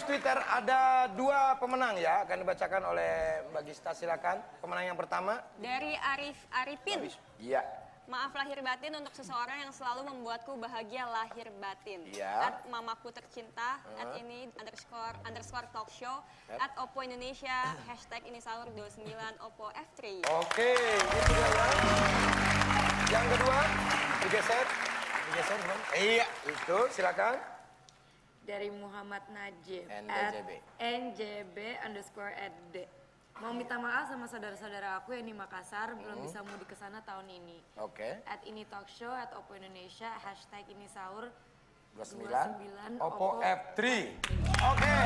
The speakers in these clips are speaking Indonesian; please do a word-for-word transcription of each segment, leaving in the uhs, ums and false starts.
Quiz Twitter ada dua pemenang ya, akan dibacakan oleh Mbak Gista, silakan. Pemenang yang pertama dari Arif Arifin. Iya. Maaf lahir batin untuk seseorang yang selalu membuatku bahagia lahir batin. Iya. At mamaku tercinta, uh-huh. at ini underscore underscore talk show, yep. at Oppo Indonesia, hashtag ini sahur dua puluh sembilan Oppo F tiga. Oke, itu dia ya. Yang kedua, digeser, digeser teman. Iya, itu silakan. Dari Muhammad Najib, N J B. N J B underscore at D. Mau minta maaf sama saudara-saudara aku yang di Makassar, hmm. belum bisa mudik ke sana tahun ini. Oke. Okay. At ini talk show, at Oppo Indonesia, hashtag ini sahur dua puluh sembilan, dua puluh sembilan Oppo, Oppo F tiga. Oke. Okay.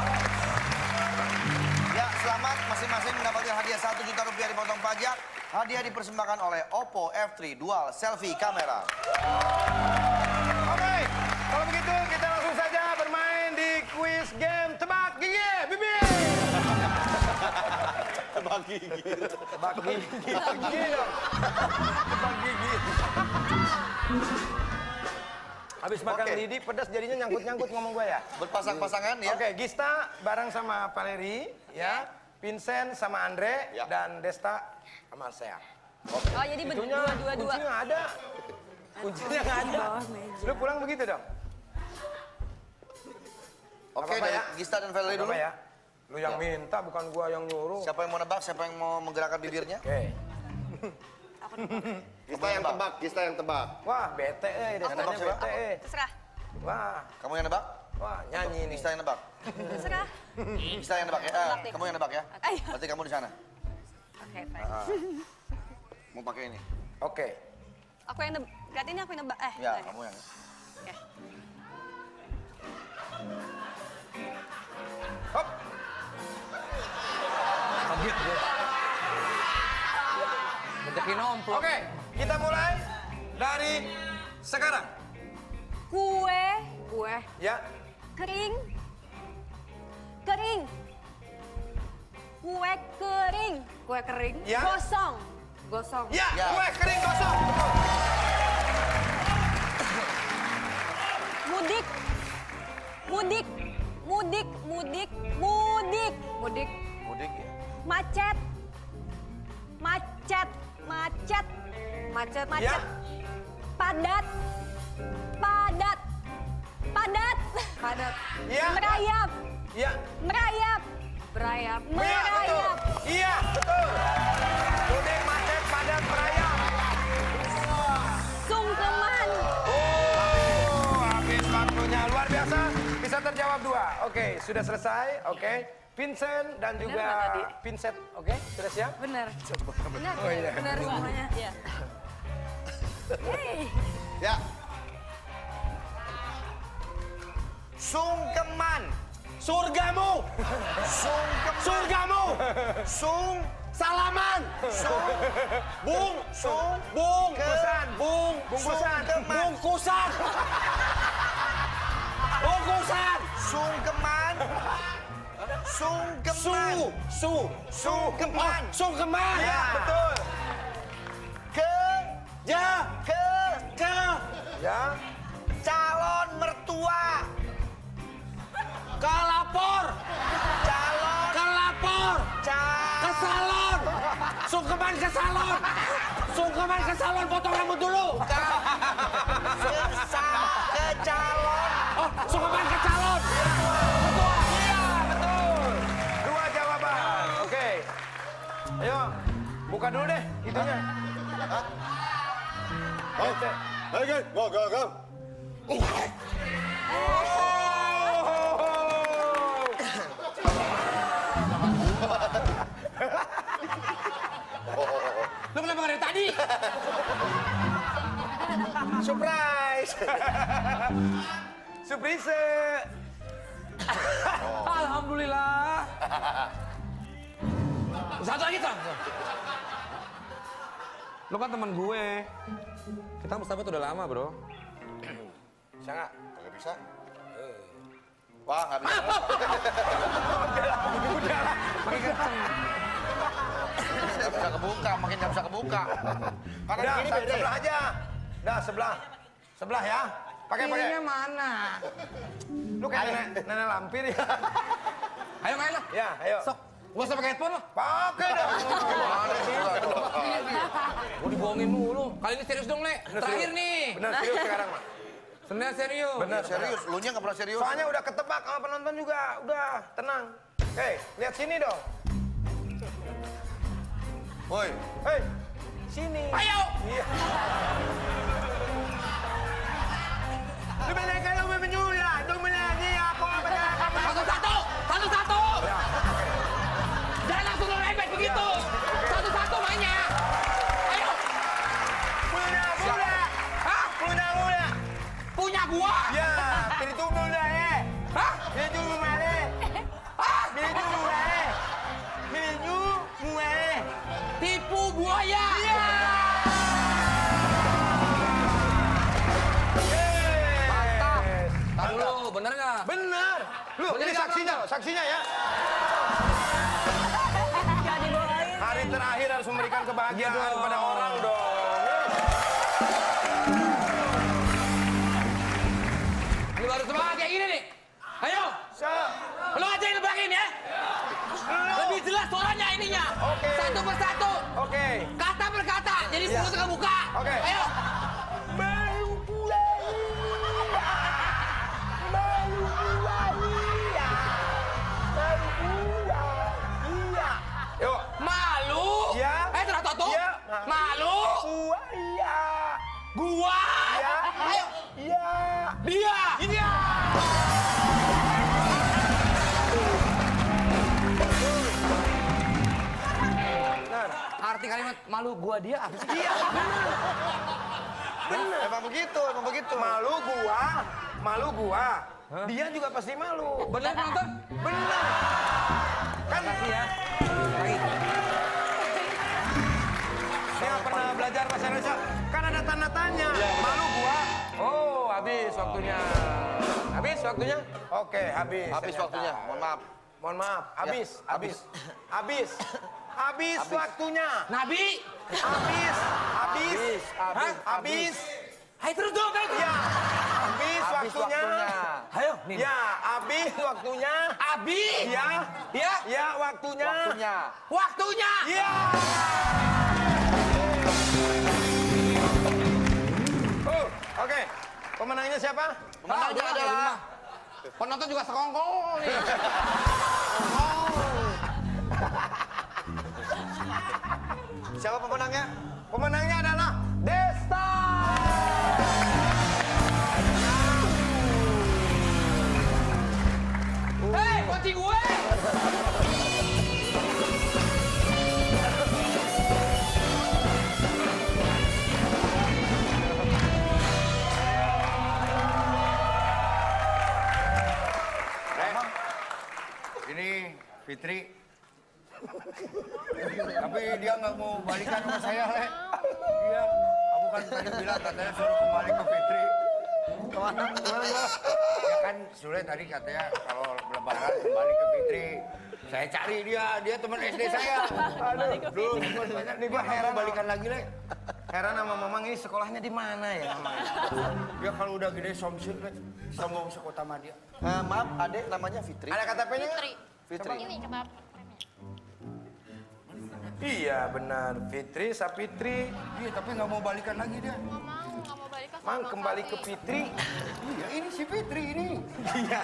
Ya, selamat masing-masing mendapatkan hadiah satu juta rupiah dipotong pajak. Hadiah dipersembahkan oleh Oppo F tiga Dual Selfie Kamera. Oke, okay. Kalau begitu kita langsung saja bermain di quiz game tebak gigi bibir. Tebak gigi. Tebak gigi. Tebak gigi dong. Tebak gigi. Habis makan okay. lidi pedas jadinya nyangkut-nyangkut ngomong gue ya. Berpasang-pasangan ya. Oke, okay, Gista bareng sama Valeri ya. Vincent sama Andre ya. Dan Desta sama saya. Okay. Oh, jadi berdua-dua-dua. Kuncinya nggak ada. Kuncinya nggak ada. Lu pulang begitu dong. Oke, okay, dari ya? Gista dan Valeri dulu. Ya? Lu yang ya. minta, bukan gua yang nyuruh. Siapa yang mau nebak, siapa yang mau menggerakkan bibirnya? Oke. Okay. Gista yang tebak, Gista yang tebak. Wah, bete eh, Destanya bete eh. Terserah. Wah. Kamu yang nebak? Wah, nyanyi nih. Gista yang nebak. Terserah. Gista yang nebak ya? Eh, kamu yang nebak ya? Berarti kamu di sana. Oke, okay, baik. Ah. Mau pakai ini? Oke. Okay. Aku yang nebak, berarti ini aku yang nebak. Eh, ya, baik. kamu yang. Oke. Okay. Hop. Kaget gue. Bedekin omplok. Oke, kita mulai dari sekarang. Kue. Kue. Ya. Kering. Kering. Kue kering. Kue kering. Ya. Gosong. Gosong. Ya, ya. Kue kering gosong. Mudik. Mudik. Mudik, mudik, mudik. Mudik. Mudik ya. Macet. Macet, macet. Macet. Macet. Ya. Padat. Padat. Padat. Padat. Ya. Merayap. Ya. Merayap. Berayap. Iya, betul. Merayap. Iya, betul. Mudik, macet, padat, merayap. Sungkeman. Oh, habis waktunya. Luar biasa. Bisa terjawab dua. Oke, sudah selesai. Oke. Vincent dan bener juga Vincent. Oke, sudah siap? Benar. Benar. Oh, iya. Benar semuanya. Iya. Ya. Sungkeman. Surgamu. Sungkeman. Surgamu. Sung. Salaman. Sung. Bung. Sung. Bungkusan. Bung. Bungkusan. Sungkeman. Bungkusan. Bungkusan. Sungkeman. Sungkeman. Su. Su. Sungkeman. Sungkeman. Ya, betul. Ke. Ja. Ke. Ke. Ya. Calon mertua. Kelapor. Calon. Kelapor. Ca. Ke salon. Sungkeman ke salon. Sungkeman ke salon, potong rambut dulu. Ke. Sa. Ke calon. Oh, sungkeman ke calon. Betul. Iya, betul. Dua jawaban. Oke. Ayo, buka dulu deh itunya. Hah? Oke. Oke, go, go, go. Lu kenapa dari tadi? Surprise! Surprise! Alhamdulillah. Satu lagi, Tom. Lu kan teman gue. Kita Mustafa udah lama, bro. Bisa nggak? Nggak bisa. Wah, nggak bisa. Udah lah, makin kenceng. Nggak bisa kebuka, makin nggak bisa kebuka. Karena Udah, ini beda. sebelah aja. Udah, sebelah. Sebelah ya. Pakai pakai. Kirinya mana? Lu kayak nenek, nenek lampir ya. Ayo main lah. Ya, ayo. Sok. Gua usah pakai headphone lah. Pakai dong. Gimana sih? Gua dibohongin mulu. Kali ini serius dong, Le. Terakhir nih. Benar serius sekarang, Mak. Sebenarnya serius. Benar Serius, lu nya nggak pernah serius. Soalnya udah ketebak sama penonton juga. Udah, tenang. Hei, lihat sini dong. Woi, Hei, sini. Ayo. Iya. Lu menekan lu menyula, lu menyanyi aku apa Satu-satu. Satu-satu. Jangan langsung lempet begitu. Satu-satu mainnya. Ayo. Muda, muda. Hah? Muda, muda. Punya gua. Ya, pilih tuh muda ya. Hah? Pilih tuh muda. Hah? Pilih tuh muda. Pilih tuh muda. Tipu buaya. Iya. Mantap. Tahu lu, bener nggak? Bener. Lu, Bener ini nggak, saksinya, Bang? loh, saksinya ya. Gak dibolehin. Hari terakhir harus memberikan kebahagiaan kepada orang dong. Ini baru semangat kayak gini nih. Ayo. So, Lu aja yang nebakin ya. Lebih jelas suaranya ininya. Oke. Satu persatu. oke. Kata per kata. Jadi mulut kebuka. Oke. Ayo. Baru mulai. Baru mulai. Baru mulai. Iya. Yuk. Malu. Iya. Eh, terus tuh. Iya. Malu. Gua iya. Gua. Iya. Ayo. Iya. Dia. Iya. Benar. Arti kalimat malu gua dia apa sih? Iya. bener. Emang begitu, emang begitu. Malu gua, malu gua. Dia juga pasti malu. Bener penonton? Benar. Kan Makasih ya. Lagi. dia nggak pernah belajar bahasa Indonesia. Kan ada tanda tanya. Malu gua. Oh, habis waktunya. Habis waktunya? Oke, habis. Habis ternyata. waktunya, mohon maaf. Mohon maaf, habis, Ya, habis. Habis. Habis waktunya. Nabi. Habis, habis. Hah? Habis. Hai terus dong, terus. Ya. Habis Habis waktunya. waktunya. Ayo, nih. Ya, habis waktunya. Abi. Ya. Ya. Ya, waktunya. Waktunya. Waktunya. Ya. Oh, oke. Pemenangnya siapa? Pemenangnya Ah, adalah udah, penonton juga sekongkol nih. siapa pemenangnya? Pemenangnya adalah Desta. Hei, kunci gue. Emang ini Fitri. Tapi dia nggak mau balikan sama saya, Le. Iya. Kamu kan tadi bilang katanya suruh kembali ke Fitri. Kemana? Kemana? Ya kan Sule tadi katanya kalau lebaran kembali ke Fitri. Saya cari dia, dia teman S D saya. Aduh, Duh, Nih gua heran balikan lagi, Le. Heran sama Mamang ini sekolahnya di mana ya, Mamang? Dia kalau udah gede somsir, Le. Sombong sekota Madia. Eh, maaf, adek namanya Fitri. Ada K T P-nya? Fitri. Fitri. Ini kata Iya, benar. Fitri, Sapitri. Iya, tapi nggak mau balikan lagi dia. nggak mau, nggak mau balik ke Mang sama kembali ke Sapi. Fitri. Iya, ini si Fitri ini. Iya.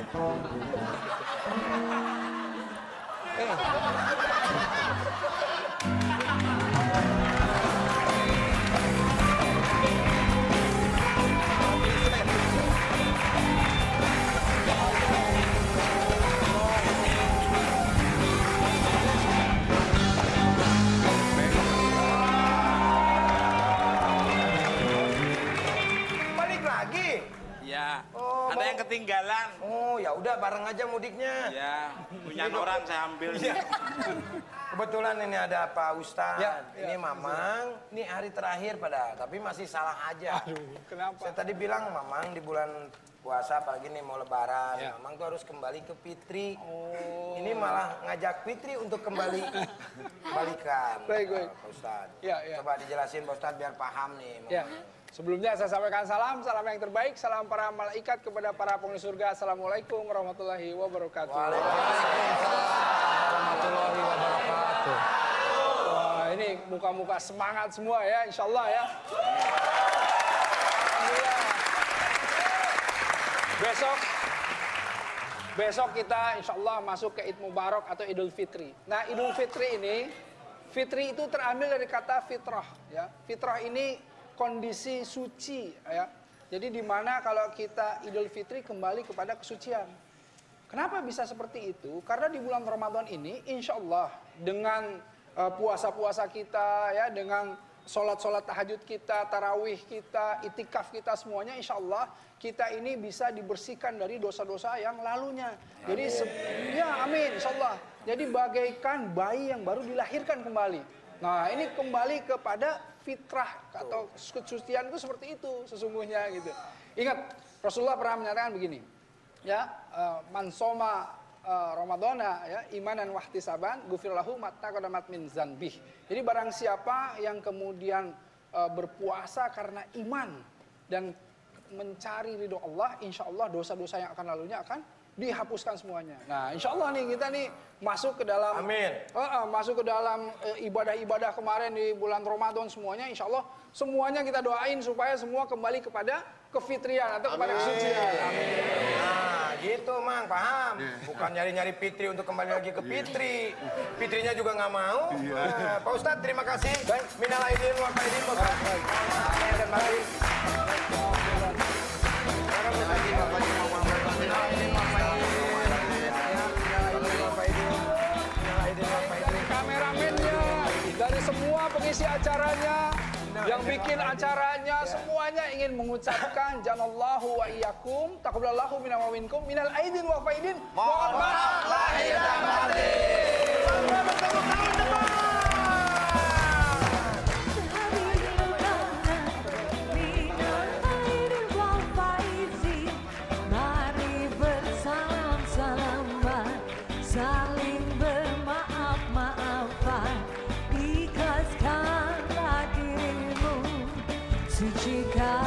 Balik lagi. Ya, Oh, ada mau- yang ketinggalan. Oh, ya udah bareng aja mudiknya. Ya, punya orang saya ambil. Iya. Kebetulan ini ada Pak Ustadz, Ya, ini Mamang, ini hari terakhir pada, tapi masih salah aja. Aduh, kenapa? Saya tadi bilang Mamang di bulan puasa, apalagi nih mau lebaran. Ya. Mamang tuh harus kembali ke Fitri. Oh. Ini malah ngajak Fitri untuk kembali balikan. Baik, baik. Pak Ustadz. Ya, ya. Coba dijelasin Pak Ustadz biar paham nih. Ya. Sebelumnya saya sampaikan salam, salam yang terbaik, salam para malaikat kepada para penghuni surga. Assalamualaikum warahmatullahi wabarakatuh. Waalaikumsalam warahmatullahi wabarakatuh. Wah, ini muka-muka semangat semua ya, insya Allah ya. Alhamdulillah. Besok, besok kita insya Allah masuk ke Id Mubarak atau Idul Fitri. Nah, Idul Fitri ini, Fitri itu terambil dari kata fitrah ya. Fitrah ini kondisi suci ya. Jadi di mana kalau kita Idul Fitri kembali kepada kesucian. Kenapa bisa seperti itu? Karena di bulan Ramadan ini insya Allah dengan uh, puasa-puasa kita ya, dengan sholat-sholat tahajud kita, tarawih kita, itikaf kita semuanya insya Allah kita ini bisa dibersihkan dari dosa-dosa yang lalunya. Jadi ya amin insya Allah. Jadi bagaikan bayi yang baru dilahirkan kembali. Nah ini kembali kepada fitrah atau kesucian itu seperti itu sesungguhnya gitu. Ingat Rasulullah pernah menyatakan begini, ya uh, mansoma uh, Ramadana ya imanan wahtisaban gufirlahu mattaqadamat min zanbih. Jadi barang siapa yang kemudian uh, berpuasa karena iman dan mencari ridho Allah, insya Allah dosa-dosa yang akan lalunya akan dihapuskan semuanya. Nah, insya Allah nih kita nih masuk ke dalam, Amin. Uh, uh, masuk ke dalam ibadah-ibadah uh, kemarin di bulan Ramadan semuanya, insya Allah semuanya kita doain supaya semua kembali kepada kefitrian atau kepada kesucian. Amin. Nah, gitu Mang, paham? Bukan nyari-nyari Fitri untuk kembali lagi ke Fitri. Fitrinya juga nggak mau. Nah, Pak Ustadz, terima kasih. Minal aidin wal faizin, Pak Ustadz. Amin dan baik. Kameramennya, dari semua pengisi acaranya, yang bikin acaranya, semuanya ingin mengucapkan janallahu wa iyyakum, taqabbalallahu minna wa minkum, minal aidin wa faidin. Mohon maaf lahir dan batin. Sampai bertemu tahun depan. Saling bermaaf-maafan, ikhlaskanlah dirimu, sucikan